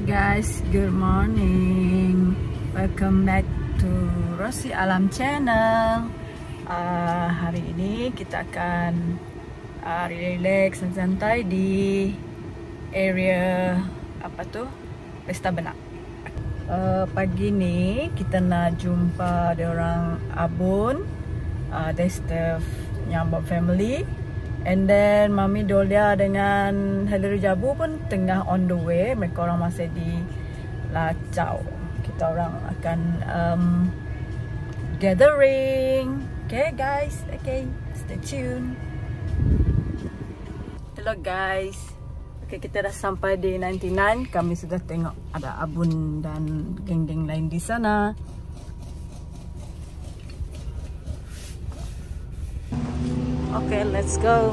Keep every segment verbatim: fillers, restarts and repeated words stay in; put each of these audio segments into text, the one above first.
guys, good morning. Welcome back to Rosi Alam Channel. uh, Hari ini kita akan uh, relax dan santai di area apa tuh, Pesta Benak. uh, Pagi ni kita nak jumpa diorang Abun, uh, that's the Nyambut family. And then Mami Dolia dengan Hillary Jabu pun tengah on the way. Mereka orang masih di Lacau. Kita orang akan um, gathering. Okay guys, okay, stay tune. Hello guys. Okay, kita dah sampai di sembilan puluh sembilan. Kami sudah tengok ada Abun dan geng-geng lain di sana. Okay, let's go.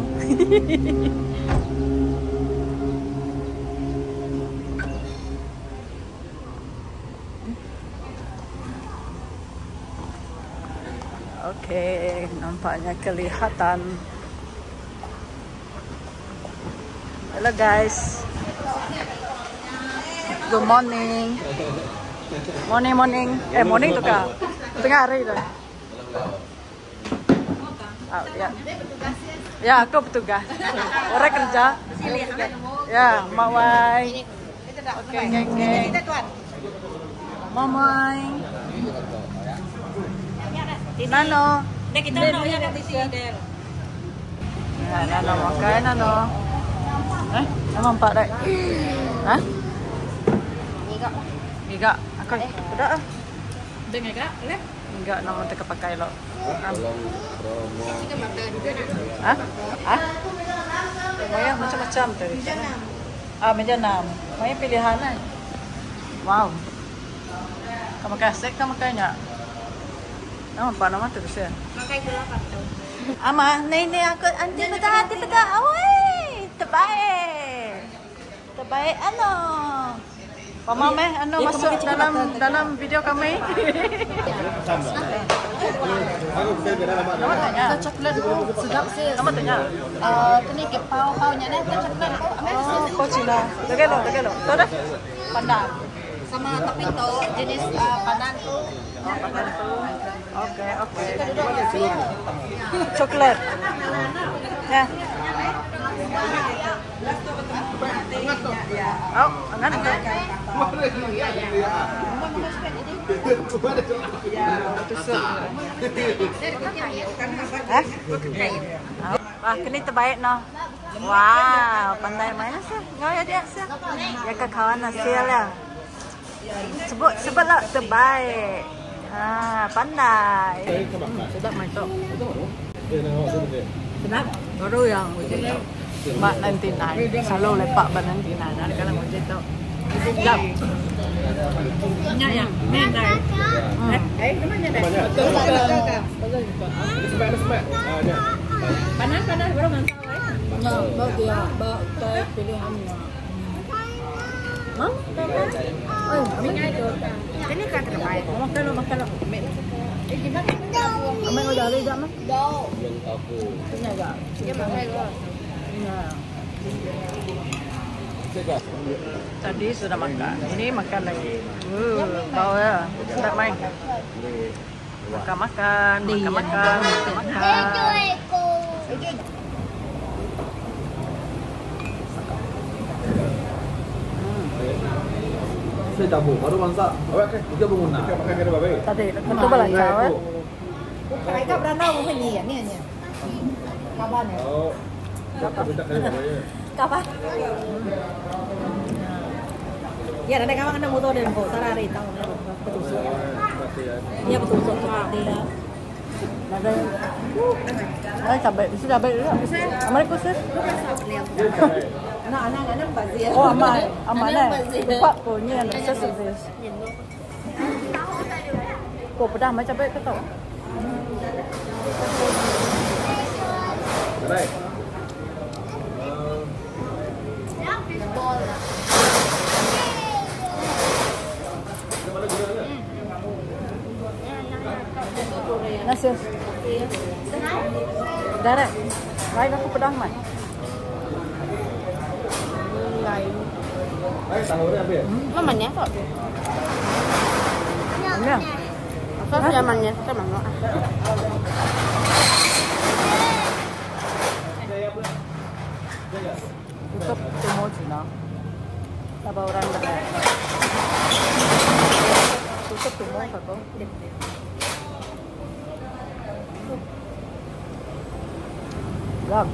Okay, nampaknya kelihatan. Hello guys. Good morning. Morning, morning. Eh, morning tu kah? Tengah hari tu. Oh, ya. Ya, aku petugas. Orang kerja. Ya, Mawai. Oke, geng, geng. Mamai. Nano. Kita mau ya di sini. Ya, Nano makan Nano. Eh, emang Pak Dek. Hah? Giga. Giga. Aku udah ah. Dengar enggak? Leh. Enggak, nama kita pakai lo. Hah? Hah? Maya macam-macam tadi. Ah, meja enam. Maya pilihan kan. Wow. Kamu kasih kamu kayaknya. Nama apa nama tu bisa? Pakai delapan tu. Ama, ni ni aku anti betul hati betul. Oi, terbaik. Terbaik ano. Pama meh ano masuk dalam dalam video kami. Nama tanya. Coklat tu sedap sih. Nama tanya. Eh, tu ni pau-paunya ni coklat tu. Oh, kau Cina. Lagi lo, lagi lo. Tu dah. Pandan. Sama tapi tu jenis uh, pandan tu. Oh, pandan tu. Okey, okey. Coklat. Ya. Oh, angan enggak? Hah? Wah, kini terbaik no. Wow, pandai main sih. Enggak ya dia sih. Ya ke kawan hasil ya. Sebut sebutlah terbaik. Ah, pandai. Sedap main tu. Sedap. Baru yang Mak nanti naik, selalu lepak ban nanti naik. Ada kalau macam tu, jam. Nya yang mana? Eh, mana dah? Betul betul. Sebab sebab. Panas panas baru mantap eh. Ya, bawa dia, bawa ke pilihannya. Mam? Oh, minyak itu. Ini kan terbaik. Makan lo, makan lo. Eh, gimana? Amai udah ada jam mah? Dah. Belum tahu. Punya enggak? Ya, makan lo. Tadi sudah makan, ini makan lagi. Uh, bau ya, sedap main. Makan makan, makan makan, makan makan. Saya cabut, baru masak. Awak kan? Kita bangun nak. Kita makan kena baik. Tadi, betul bala cawat. Cái cặp ra đâu cũng phải nhỉ nhỉ nhỉ. Các bạn này. Kapan? Ya, nanti kamu kena motor dan kau salah hari tahu betul. Iya betul betul seperti. Ada. Ay, cabai, bisa cabai juga. Bisa. Amerika sih. Anak anak anak bazir. Oh, aman, aman eh. Lupa punya ada sesuatu. Kau pernah main cabai ke tahu? Baik. Nasi. Darah. Lain aku pedang man. Lain. Ayo tahunya apa ya? Mamannya kok. Ini. Sos zamannya kita mana? Tutup semua Cina. Apa orang dah? Tutup semua satu. Gam.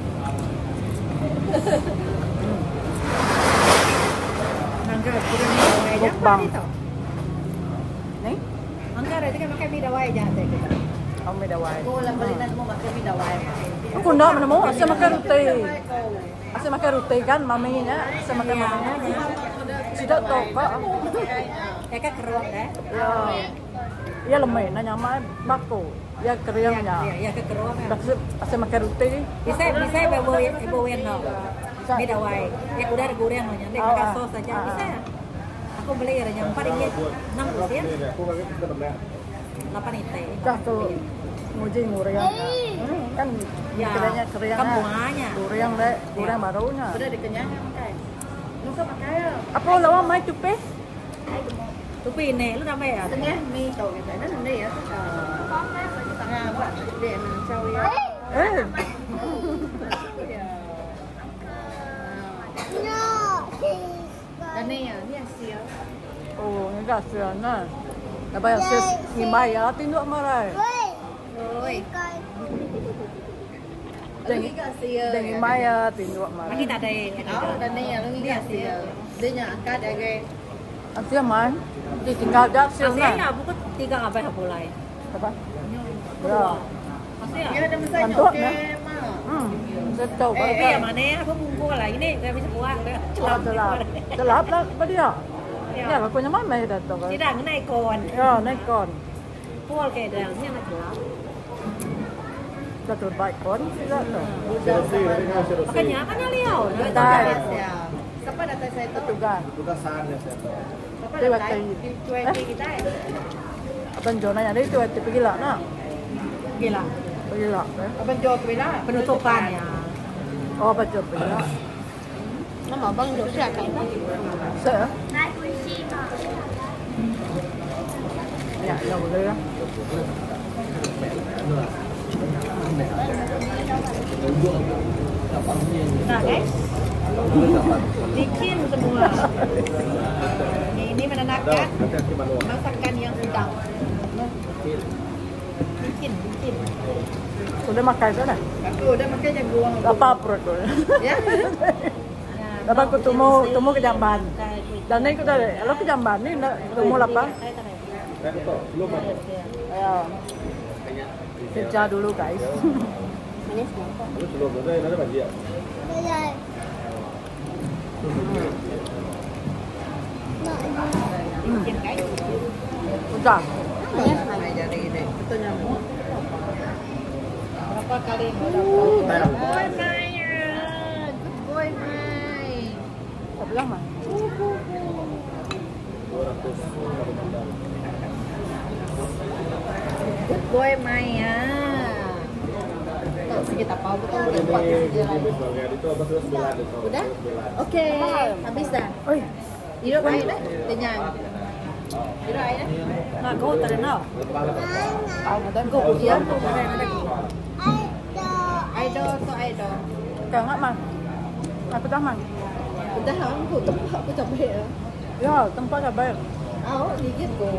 Anggar kurang ni dawai aja. Mukbang. Ni? Anggar itu kan makan mie dawai aja kita. Ang may dawai. Ko lang balinan mo makan mie dawai. Aku ndak mana mau asa makan roti. Asa makan roti kan maminya, asa makan maminya. Tidak tahu kok. Eh kan keruang dah. Ya. Ya lemai na nyamai bako. Ya keriangnya. Ya, ya ke keruang. Asa asa makan roti. Bisa bisa bawa bawa yang no. Mie dawai. Ya udah ada goreng lo nyampe makan sos saja bisa. Aku beli ada yang paling enam rupiah. Aku pakai tetap dah. delapan ite. Kah tu nguji nguriang. Kan Ya, keranya keriang. kampungannya. Guriang deh, guriang barunya. Udah dikenyang makan. Lu kok pakai? Apa lawan mai tupe? Tu pin nè, lu làm vậy à? Nghe mi cầu cái nó nằm đây á. À, bạn để mình trâu đi. Eh. Cái này à, này xíu. Oh, ni dah sian nah. Dah bayar ses ni bayar tinduk marai. Rồi. Dengan cái xíu. dengan bayar tinduk marai. Kita ada. Đó, cái này à, lu cái xíu. Đây nhà cắt ở cái. Asyik man. Di tinggal dah sian Asyik nah. ya, buku tiga apa yang mulai? Apa? Ya. Asyik ya. Cái đây mình xây Làm nhỏ tốt cái nữa. mà. Hmm. Saya tahu Eh, kan. yang mana? Aku buku lagi ni, saya bisa buat. Oh, celap. Celap lah apa dia? Ya, aku nyaman mai dah tu kan. Chỉ đằng cái này còn, Ya, naik kon. cua cái đằng như là celap. Satu baik kon tidak tu. Chelsea, nanti kan Chelsea. Makanya kan liau. Dah. Siapa datang saya tu? Tugas. Tugasan ya saya. Siapa Dia datang? waktu- Cuek kita ya. Abang Jo nanya dia tu, tu pergi lah nak. Gila. Pergi lah. Eh. Abang jual tu lah. Penutupannya. Oh, baca pergi lah. Nama abang juga siapa? Saya. Ya, ya boleh lah. Nah, guys. Bikin semua. Ini menenangkan masakan yang sedang. Bikin, bikin. Sudah makan tu lah. Aku udah makan jagung. Apa perut tu? Ya. Dapat aku temu temu ke Jamban. Dan ni aku dah, kalau ke Jamban ni nak temu apa? Kan itu belum ada. Ya. Kerja dulu guys. Lu belum ada, ada baju ya. Bikin guys. Sudah. Nah, jadi deh. Itu nyamuk. Berapa kali Boy Maya. Good boy Maya. Tak bilang mah. Good boy Maya. Tahu sedikit apa betul Ini udah kuat di jalan. ini sebagai itu apa sudah sembilan itu. Udah? Oke, habis dah. Oi, Hidup air dah, kenyang. Hidup air dah. Nah, kau tak kenal. ada Kau kau ujian ujian. tu ada ada. Idol tu idol. Kau nggak mang? Aku dah mang. Udah aku tempat aku capek ya. Ya, tempat dah bayar. Oh, dikit tu.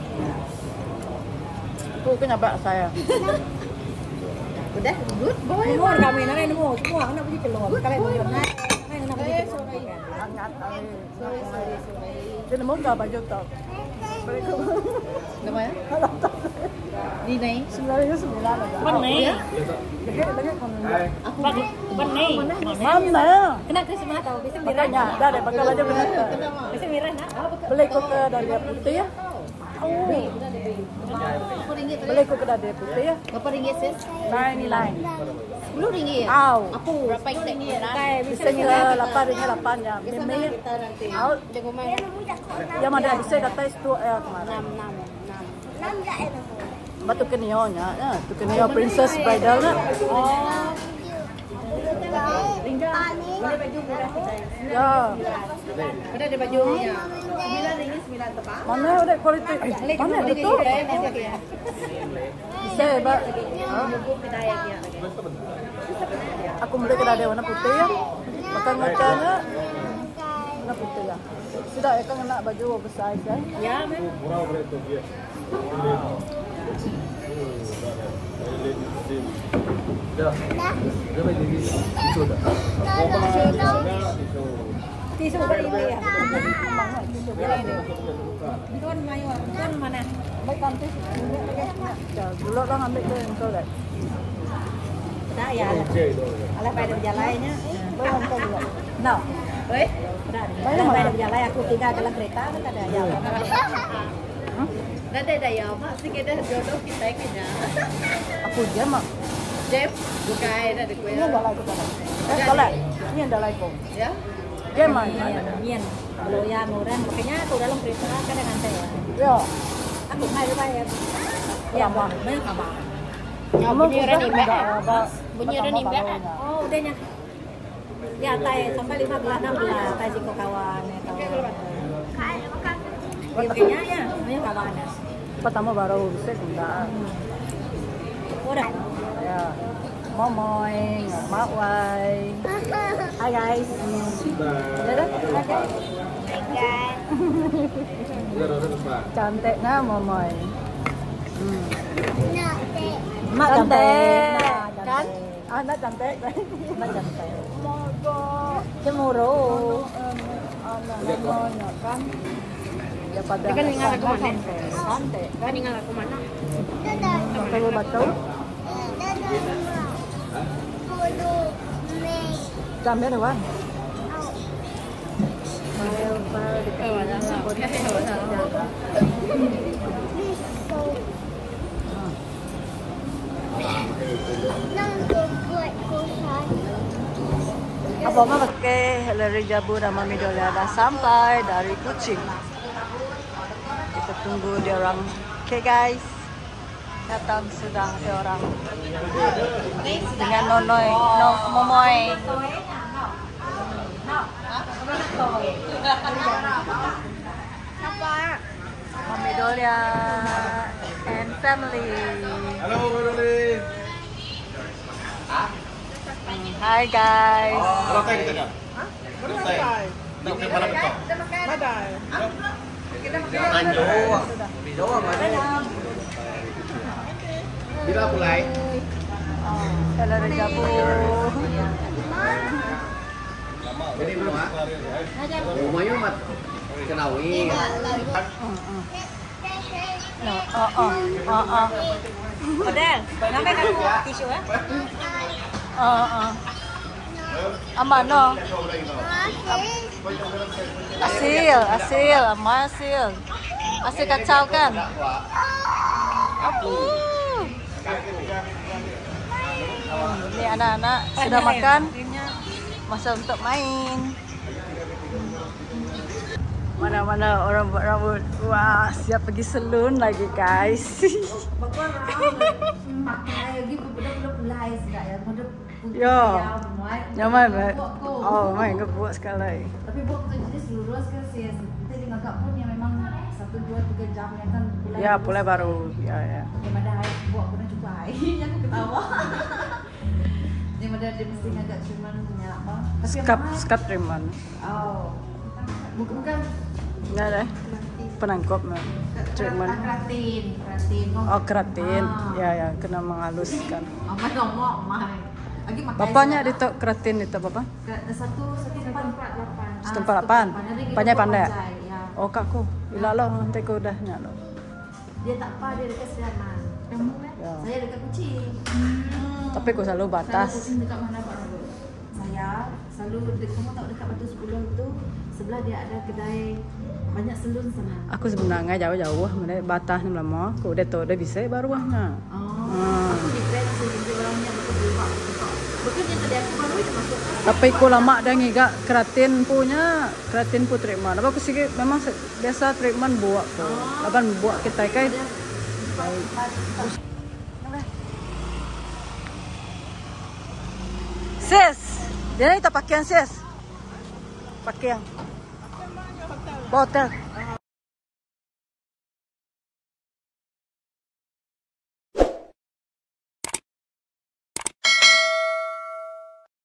Aku kena bayar saya. Udah, good boy. Nemu kami nanti nemu semua kena pergi keluar. Kalian mau naik, naik kena pergi Eh, keluar. sorry. Hangat air. Sorry, sorry, sorry. Dia nemu dah baju tak? Balik ke. Nama ya? Di naik. Sebenarnya sembilan aja. Ban ni, Lagi lagi kon. Aku ban, ban ni. Mana? Kena Krisma tahu, bisa mirah. Makanya dah deh pakai baju benar. Bisa mirah nak. Beli kok ke dari putih ya? Oh, Berapa ringgit tadi? beli kok ke dari putih ya? Berapa ringgit sis? Nine nine. Sepuluh ringgit. Au. Apa? Berapa ringgit? Kayak bisa Bisa ngira lapan ringgit lapan ya. Bisa Mimi. kita nanti. Out. Jago main. Ya mana bisa kata itu eh kemarin. Enam, enam. Batu kenionya, ya, tu kenio princess bridal na. Oh. Ringgit Boleh baju murah kita. Ya. Ada ada baju ya. sembilan ringgit sembilan tepat. Mana ada kualiti? Eh, mana ada tu? Bisa ba? Aku beli kedai ada warna putih ya. Makan macamnya warna putih ya. Sudah ya kan nak baju oversize ya. Ya, men. Tisu beli ya. Tuan mayu, tuan mana? Baik kantis. Ya, dulu lah ambil tu yang kau dah. Dah ya. Ala pada berjalannya. Baik kau dulu. No. Oi. Dah. Pada berjalan aku tinggal dalam kereta kan ada ya. Dah ada ya, mak sikit dah jodoh kita kena. Aku je mak. Jep, bukai dah ada Ini dah lagi kau. Eh, kau lah. Ini dah lagi kau. Ya. Game mana? Mian. Kalau yang orang makanya aku dalam kereta kan dengan saya. Ya. Aku mai lupa ya. Ya, apa? Mana kabar? Kamu bunyi orang ni mek. Bunyi orang ni mek. Oh, udahnya. Ya, tai sampai lima belas enam belas tai jiko kawan ya kawan. Ya, makanya ya, banyak kawan. Pertama baru bisa sudah. Udah. Ya. Momoy, Mak Wai. Hi guys. Ada? Oke. Cantik nah Momoy. Hmm. Mak cantik. Kan? Anak cantik. Mak cantik. Mogok. Cemburu. Anak namanya kan. Ya pada. Kan ingat aku mana? Cantik. Kan ingat aku mana? Betul betul. Jamnya ada wan. File file dekat. Oh, ada lah. Apa mah pakai Hillary Jabu dan Mami Dolia dah sampai dari Kuching. Kita tunggu dia orang. Okay guys, datang sudah ada orang dengan Nonoy, no Momoy. Mami Dolia and family. Halo, Doli. Hi guys. Ada teh kita kan? Ada teh. Nak ke mana betul? Badai. Bila mulai? Hillary Jabu. Jadi belum ah? Rumahnya mat kenawi. No, oh oh, oh oh. Model. Namanya kamu tisu ya? Oh oh. Aman no. Asil, asil, ama asil. Asil kacau kan? Apa? Ini anak-anak sudah makan. Masa untuk main. Mana-mana orang buat rambut. Wah, siap pergi salon lagi guys. Yo. Nyaman banget. Oh, main ke buat sekali. Tapi buat tu jenis lurus kan sih. Kita di ngagak pun yang memang satu dua tiga jam yang kan. Ya, pulai baru. Ya, ya. Yang ada air buat pun cukup air. Yang aku ketawa. Yang ada dia mesti ngagak cuman punya apa? Skap, skap treatment. Oh. Bukan bukan. Enggak deh. Penangkap no. Treatment. Keratin, keratin. Oh, keratin. Ya, ya, kena menghaluskan. Mama ngomong, mah. Lagi makan. Bapaknya di tok keratin itu apa? Satu satu empat delapan. Setempat delapan. Pandai pandai. Ya. Oh kakku, ilalong nanti kau dah nyalo. Dia tak apa, dia dekat Seraman. Kamu kan? Ya. Saya dekat Kuching. Tapi kau selalu Saya batas. Kuching dekat mana Pak? Saya selalu dekat, kamu tahu dekat Batu Sepuluh itu sebelah dia ada kedai banyak selun sana. Aku sebenarnya jauh-jauh, mana batas ni lama. Kau udah tahu dah bisa baru ahnya. Oh. Hmm. Aku di plan sih jadi orangnya betul betul. Betul dia tadi aku baru itu masuk. Tapi kau lama dah ngigak keratin punya, keratin pu treatment. Apa aku sih memang se- biasa treatment buat ko. Lapan buat kita kai. Sis, Dia kita pakaian sis. Pakaian. Hotel.